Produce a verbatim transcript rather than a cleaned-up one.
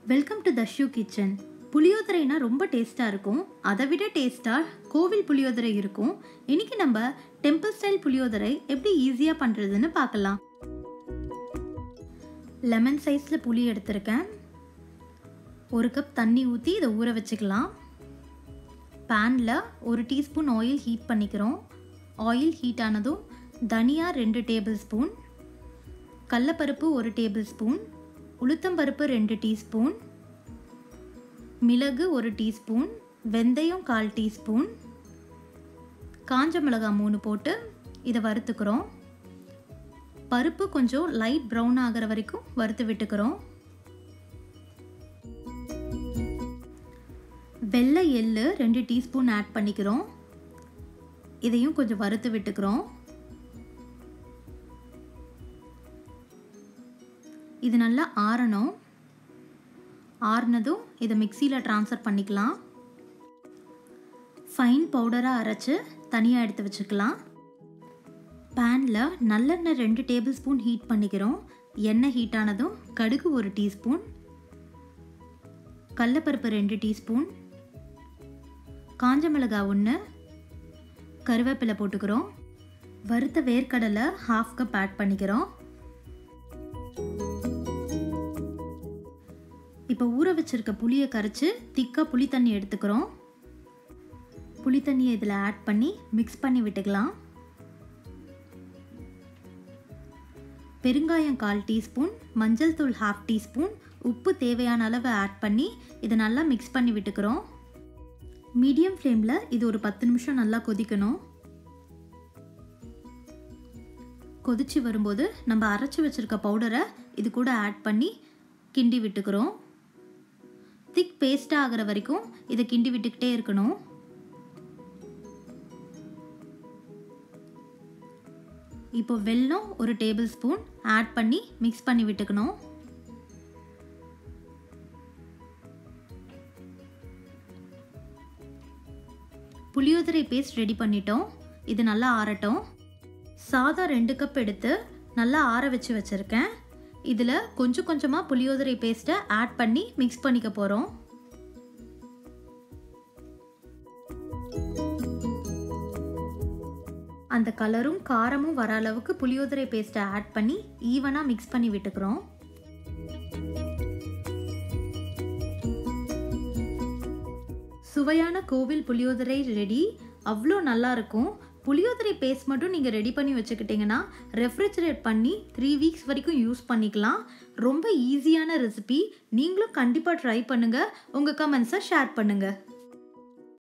Welcome to தஷ்யூ kitchen. புளியோதரைனா ரொம்ப டேஸ்ட்டாக இருக்கும். அதை விட டேஸ்ட்டாக கோவில் புளியோதரை இருக்கும். இன்னைக்கு நம்ம டெம்பிள் ஸ்டைல் புளியோதரை எப்படி ஈஸியாக பண்ணுறதுன்னு பார்க்கலாம். லெமன் சைஸில் புளி எடுத்திருக்கேன். ஒரு கப் தண்ணி ஊற்றி இதை ஊற வச்சுக்கலாம். பேனில் ஒரு டீஸ்பூன் ஆயில் ஹீட் பண்ணிக்கிறோம். ஆயில் ஹீட் ஆனதும் தனியா ரெண்டு டேபிள் ஸ்பூன், கடலைப்பருப்பு ஒரு டேபிள் ஸ்பூன், உளுத்தம்பருப்பு ரெண்டு டீஸ்பூன், மிளகு ஒரு டீஸ்பூன், வெந்தயம் கால் டீஸ்பூன், காஞ்ச மிளகாய் மூணு போட்டு இதை வறுத்துக்கிறோம். பருப்பு கொஞ்சம் லைட் ப்ரௌன் ஆகிற வரைக்கும் வறுத்து விட்டுக்கிறோம். வெள்ளை எள்ளு ரெண்டு டீஸ்பூன் ஆட் பண்ணிக்கிறோம். இதையும் கொஞ்சம் வறுத்து விட்டுக்கிறோம். இது நல்லா ஆறணும். ஆறுனதும் இதை மிக்சியில் ட்ரான்ஸ்ஃபர் பண்ணிக்கலாம். ஃபைன் பவுடராக அரைச்சி தனியாக எடுத்து வச்சுக்கலாம். பேனில் நல்லெண்ணெய் ரெண்டு டேபிள் ஸ்பூன் ஹீட் பண்ணிக்கிறோம். எண்ணெய் ஹீட் ஆனதும் கடுகு ஒரு டீஸ்பூன், கடலைப்பருப்பு ரெண்டு டீஸ்பூன், காஞ்ச மிளகாய் ஒன்று, கருவேப்பிலை போட்டுக்கிறோம். வறுத்த வேர்க்கடலை ஹாஃப் கப் ஆட் பண்ணிக்கிறோம். இப்போ ஊற வச்சிருக்க புளியை கரைச்சி திக்காக புளி தண்ணி எடுத்துக்கிறோம். புளி தண்ணியை இதில் ஆட் பண்ணி மிக்ஸ் பண்ணி விட்டுக்கலாம். பெருங்காயம் கால் டீஸ்பூன், மஞ்சள் தூள் ஹாஃப் டீஸ்பூன், உப்பு தேவையான அளவு ஆட் பண்ணி இதை நல்லா மிக்ஸ் பண்ணி விட்டுக்கிறோம். மீடியம் ஃப்ளேமில் இது ஒரு பத்து நிமிஷம் நல்லா கொதிக்கணும். கொதிச்சு வரும்போது நம்ம அரைச்சி வச்சிருக்க பவுடரை இது கூட ஆட் பண்ணி கிண்டி விட்டுக்கிறோம். திக் பேஸ்ட்டாக ஆகிற வரைக்கும் இதை கிண்டி விட்டுக்கிட்டே இருக்கணும். இப்போ வெல்லம் ஒரு டேபிள் ஸ்பூன் ஆட் பண்ணி மிக்ஸ் பண்ணி விட்டுக்கணும். புளியோதரை பேஸ்ட் ரெடி பண்ணிட்டோம். இது நல்லா ஆறட்டும். சாதம் ரெண்டு கப் எடுத்து நல்லா ஆற வச்சு வச்சுருக்கேன். இதில் கொஞ்சம் கொஞ்சமாக புளியோதரை பேஸ்ட்டை ஆட் பண்ணி மிக்ஸ் பண்ணிக்க போகிறோம். அந்த கலரும் காரமும் வர அளவுக்கு புளியோதரை பேஸ்ட்டை ஆட் பண்ணி ஈவனாக மிக்ஸ் பண்ணி விட்டுக்கிறோம். சுவையான கோவில் புளியோதரை ரெடி. அவ்வளோ நல்லா இருக்கும். புளியோதரை பேஸ்ட் மட்டும் நீங்கள் ரெடி பண்ணி வச்சுக்கிட்டிங்கன்னா ரெஃப்ரிஜரேட் பண்ணி த்ரீ வீக்ஸ் வரைக்கும் யூஸ் பண்ணிக்கலாம். ரொம்ப ஈஸியான ரெசிபி. நீங்களும் கண்டிப்பாக ட்ரை பண்ணுங்கள். உங்கள் கமெண்ட்ஸை ஷேர் பண்ணுங்கள்.